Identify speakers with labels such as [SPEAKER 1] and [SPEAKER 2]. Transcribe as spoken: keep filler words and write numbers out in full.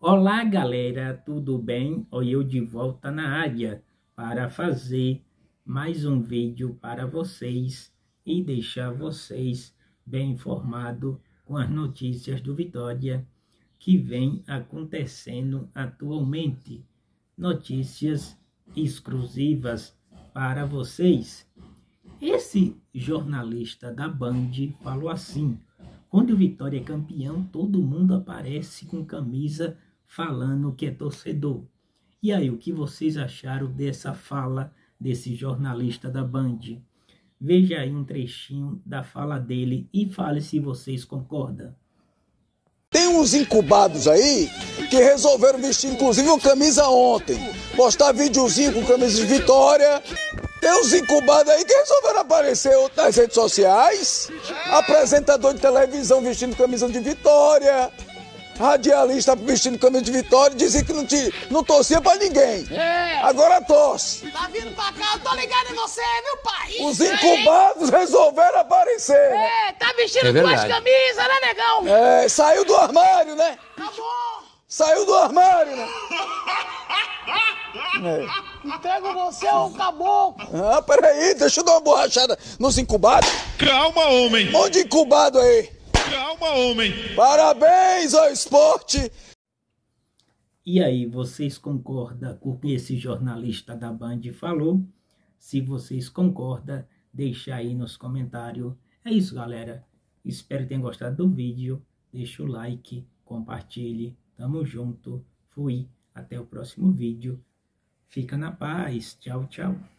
[SPEAKER 1] Olá galera, tudo bem? Oi, eu de volta na área para fazer mais um vídeo para vocês e deixar vocês bem informados com as notícias do Vitória que vem acontecendo atualmente. Notícias exclusivas para vocês. Esse jornalista da Band falou assim: quando o Vitória é campeão, todo mundo aparece com camisa falando que é torcedor. E aí, o que vocês acharam dessa fala desse jornalista da Band? Veja aí um trechinho da fala dele e fale se vocês concordam.
[SPEAKER 2] Tem uns incubados aí que resolveram vestir inclusive uma camisa ontem, postar videozinho com camisa de Vitória. Tem uns incubados aí que resolveram aparecer nas redes sociais, apresentador de televisão vestindo camisa de Vitória, radialista vestindo camisa de Vitória, dizia que não, te, não torcia pra ninguém. É. Agora torce.
[SPEAKER 3] Tá vindo pra cá, eu tô ligado em você, viu, pai?
[SPEAKER 2] Os incubados resolveram aparecer.
[SPEAKER 3] É, tá vestindo é duas camisas, né, negão?
[SPEAKER 2] É, saiu do armário, né?
[SPEAKER 3] Acabou.
[SPEAKER 2] Saiu do armário, né?
[SPEAKER 3] É. Entrego você ao caboclo.
[SPEAKER 2] Ah, peraí, deixa eu dar uma borrachada nos incubados.
[SPEAKER 4] Calma, homem.
[SPEAKER 2] Um monte de incubado aí.
[SPEAKER 4] Calma, homem.
[SPEAKER 2] Parabéns ao esporte.
[SPEAKER 1] E aí, vocês concordam com o que esse jornalista da Band falou? Se vocês concordam, deixa aí nos comentários. É isso, galera. Espero que tenham gostado do vídeo. Deixa o like, compartilhe. Tamo junto. Fui. Até o próximo vídeo. Fica na paz. Tchau, tchau.